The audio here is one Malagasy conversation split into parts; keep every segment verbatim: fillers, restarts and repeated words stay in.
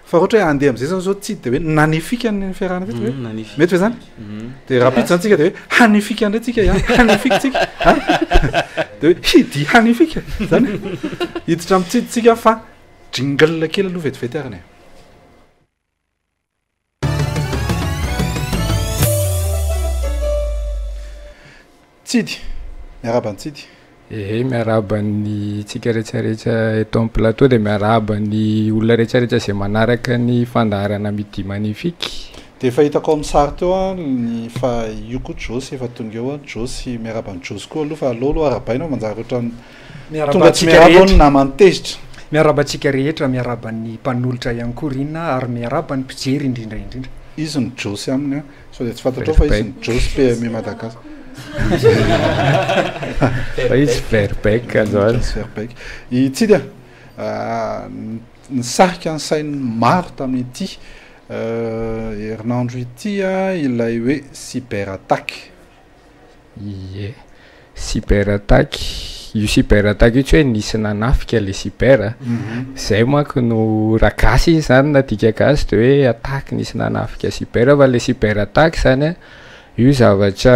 fa ohatra hoe andeha am'izay zany zao tsy de hoe nanifika ny fiarahana vety hoe mety ve zany de raha pity zany tsika de hoe hanifika ndray tsika a hanifika tsika a de hoe hidy hanifika zany hiditra amitsitsika fa jingle kely aloha vetivety arany tsidy miaraba ny tsidy e miaraba ny tsika rehetrarehetra eto amin'ny plateau de miaraba ny olona rehetrarehetra zay manaraka ny fandaharana midi magnifique de efa hitako amin'ny sary teo a ny fa io koa josy efa tonga eo a josy miaraba ny josy koa aloha fa aloha aloha arabainao manjary ohatran'ny tonga tsy miaraba ny namany tezitra miaraba antsika rehetra miaraba ny mpanolotra ihany koa rina ary miaraba ny mpijery indrindra indrindra izy ny josy aminy a so de tsy fantatrao fa izy ny josy P M Madagascar izy verbec zany verbec i tsidy a ny sarika ny sainy maro tamin'ity herinandro ity a ilay hoe cyber attaque ie cyber attaque io cyber attaque io tsy hoe nisy nanafika le cyber zay manko no raha gasy izy zany na dika gasy de hoe attaque nisy nanafika cyber fa le cyber attaque zany a io zavatra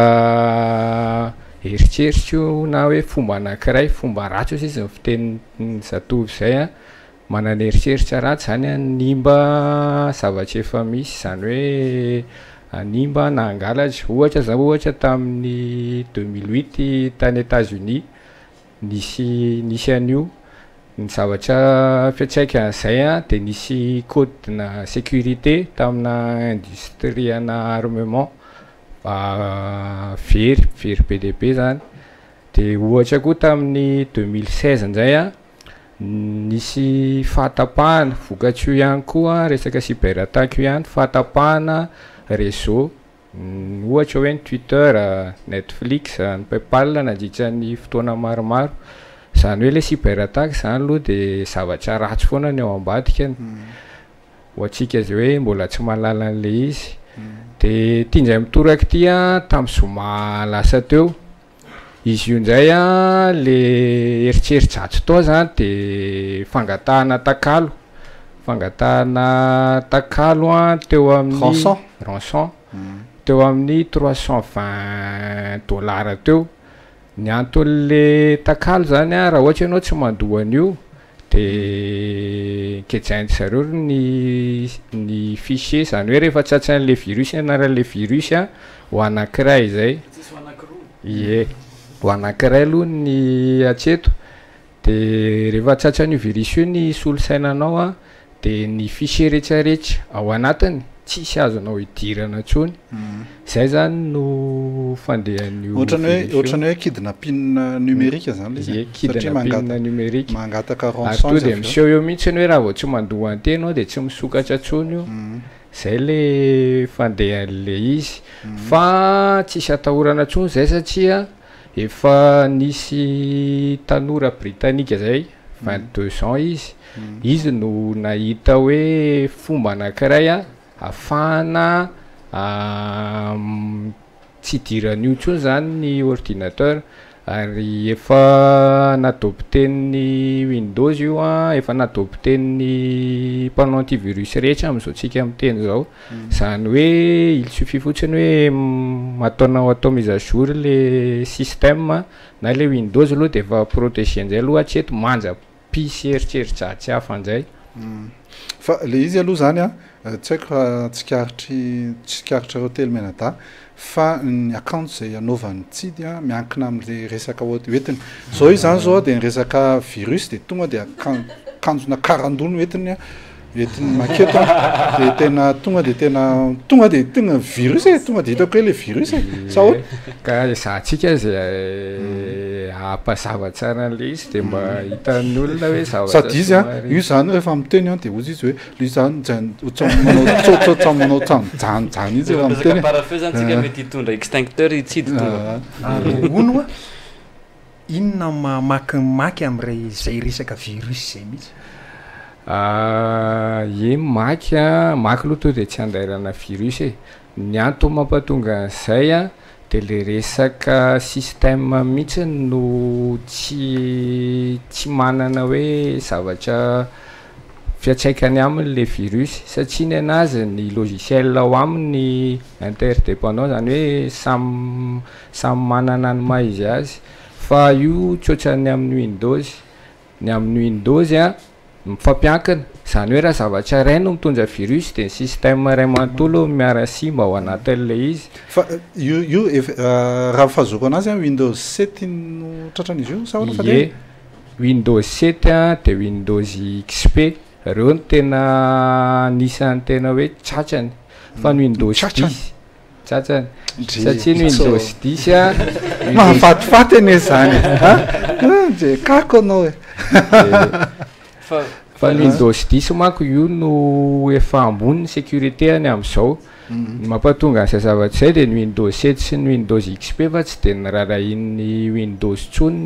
eritreritro na hoe fomba anankiray fomba ratsy izy izy ny fitenin'ny zatovy zay a manana eritreritra ratsy zany a nimba zavatra efa misy zany hoe animba na angalatra ohatra zao ohatra tamin'ny deux mille huit tany États-Unis nisy nisy an'io ny zavatra fiantraikan'izay a de nisy code na sécurité tamina industrie na armement very very be de be zany de ohatra koa tamin'ny deux mille seize nzay a nisy fahatapahana vokatry io ihany koa resaka cyber attaque io ihany fahatapahana réseau ohatra hoe ny Twitter, Netflix, ny PayPal nandritra ny fotoana maromaro zany hoe le cyber attaque zany aloha de zavatra ratsy foana ny ao ambadikany ho antsika zay hoe mbola tsy mahalala an'le izy de tianjay mitoraka ty a tamin'ny zoma lasa teo izy io nzay a le eritreritry tao zany de fangatahana takalo fangatahana takalo a teo amin'ny rançon rançon teo amin'ny trois cent vingt dollars teo ny antony takalo zany a raha ohatra ianao tsy mandoa an'io de kejainy zareo ny ny fichier zany hoe rehefa tratran'le virus anaran'le virus a ho anankiray zay ie ho anankiray aloha ny atreto de rehefa tratran'io virus io ny solosainanao a de ny fichier rehetrarehetra ao anatiny tsisy azonao hidirana ntsony zay zany no fandehan'io ohatrany hoe ohatrany hoe kidnapping numérique zany izy kidnapping numérique mangataka rançon de miseho eo mihitsy hoe raha vao tsy mandoa antenao de tsy misokatra ntsony io zay le fandehan'le izy fa tsisy atahorana ntsony zay satria efa nisy tanora britannika zay vingt-deux ans izy izy no nahita hoe fomba anankiray a afahana tsy idiran'io ntsony zany ny ordinateur ary efa nadopten'ny Windows io a efa nadopten'ny mpanao antivirus rehetra am'izao tsika miteny zao zany hoe il suffit fotsiny hoe mataonao atao mise à jour le système na le Windows aloha de efa protégé an'izay aloha hatreto manja pisy eritreritry hafa an'izay fa le izy aloha zany a tsy haiko raha tsikaritry tsikaritry hôtely Menada fa ny account zay anaovan'ny tsidy a miankina am'le resaka hoentiny zao izy zany zao de ny resaka virus de tonga de akanjona karandolo hoentiny entiny maketo de tena tonga de tena tonga de tena virus e tonga de hitako hoe le virus e sa hoe ka zahantsika zay ampazava tsara an'le izy de mba hitan'ny olona hoe zavatra sady izy a io zany rehefa miteny a de ozy izy hoe le zany manao tsotsotra manao janjany izy raha miteny parafeu zany tsika mety hitondra extincteur tsidy ono a inona mamakimaky am'ray zay resaka virus zay mihitsy e maky a maky aloha to de tsy andairana virus e ny antony mampatonga an'izay a de le resaka système mihitsy no tsy tsy manana hoe zavatra fiatsaikany amin'le virus satria ny anazy ny logiciel ao amin'ny interdépendant zany hoe samy samy manana ny maha izy azy fa io tsotrany amin'ny Windows ny amin'ny Windows a mifampiankina zany hoe raha zavatra ray no mitondra virus de ny système ray manontolo miara simba ao anatin'le izy fa io io raha fahazoko anazy a Windows sept no tratran'izy io sa oana fa ye Windows sept a de Windows X P reo ny tena anisan'ny tena hoe tratrany fa ny Windows dix tratrany satria ny Windows dix a mahafatifaty ane zany de kako anao e fa fa ny Windows dix manko io no efa ambony ny sécurité any amin'izao mampatonga an'izay zavatra zay de ny Windows sept sy ny Windows X P fa tsy de ny rarahin'ny Windows tsony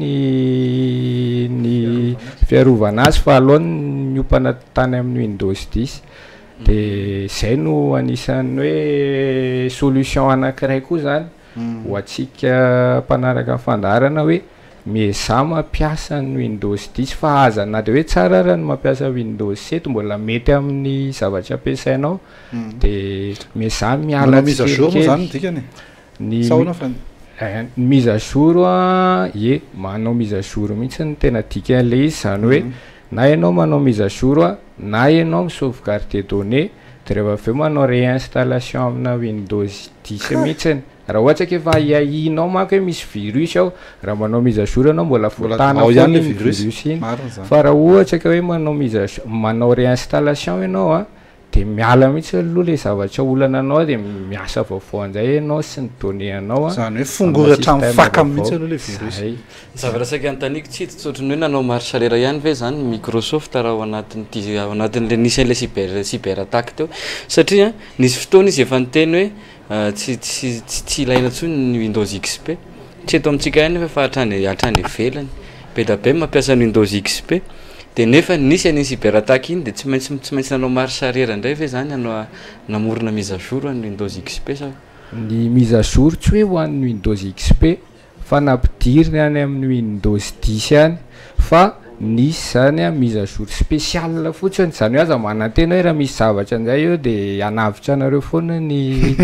ny ny fiarovana azy fa aloha ny ompana tany amin'ny Windows dix de zay no anisan'ny hoe solution anankiray koa zany ho atsika mpanaraka fandaharana hoe mieza mampiasa ny Windows dix fa aza na de hoe tsara raha ny mampiasa Windows sept mbola mety amin'ny zavatra ampiasainao de mieza miala mise à jour zany dikany ny saona fa mise à jour a ye manao mise à jour mihitsy ny tena dikan'le izy zany hoe na ianao manao mise à jour a na ianao misauvegarder données de rehefa aveo manao réinstallation amina Windows dix mihitsy raha ohatra ke efa iahinao manko hoe misy virus ao raha manao mise à jour anao mbola voatana ihany le virus iny fa raha ohatra ka hoe manao mise à jour manao réinstallation ianao a de miala mihitsy aloha le zavatra olana anao de miasa vaovao an'izay ianao sy ny données anao a zany hoe fongoratra mifaka mihitsy aloha le virus zavatra saika antaniko tsy tsotrany hoe nanao marchalera ihany ve zany Microsoft raha ao anatin'ity ao anatin'le nisan'le cyber cyber attaque teo satria nisy fotoana izy efa niteny hoe tsy tsy tsy ilaina ntsony ny Windows X P tsy eto amintsika ihany fa hatrany hatrany ivelany be da be mampiasa ny Windows X P de nefa nisy any cyber attaque iny de tsy maintsy tsy maintsy nanao marche arrière indray ve zany anao namorona mise à jour ny Windows X P sa ny mise à jour tsy hoe ho an'ny Windows X P fa nampidiriny any amin'ny Windows dix any fa nisy zany a mise à jour spécial fotsiny zany hoe aza manantena hoe raha misy zavatra an'izay eo de anavitra anareo foana ny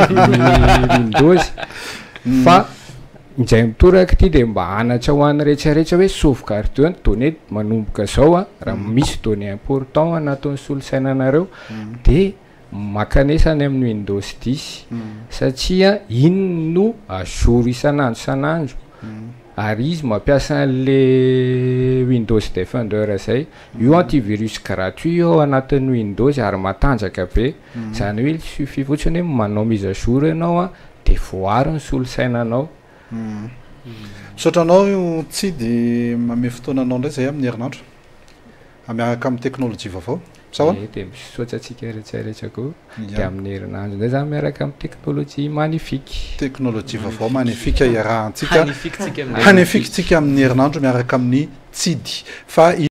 Windows fa izay mitoraka ity de mba hanatra ho an'ny rehetrarehetra hoe sauvegarder ny données manomboka zao a raha misy données important anatin'ny solosainanareo de makanesany amin'ny Windows dix satria iny no à jour isan'andro isan'andro ary izy mampiasa an'le Windows Defender zay io antivirus gratuit ao anatin'ny Windows ary matanjaka be zany hoe il suffit fotsiny hoe manao mise à jour ianao a de voary ny solosainanao sotranao io tsy de mame fotoananao ndray zay amin'ny herinandro amiaraka amin'ny teknôlôjia vaovao sao de misaotra atsika rehetrarehetra koa de amin'ny herinandro ndray zany miaraka amin'ny teknôlôjia magnifique teknôlôjia vaovao magnifique iarahantsika magnifique tsika magnifique tsika amin'ny herinandro miaraka amin'ny tsidy fa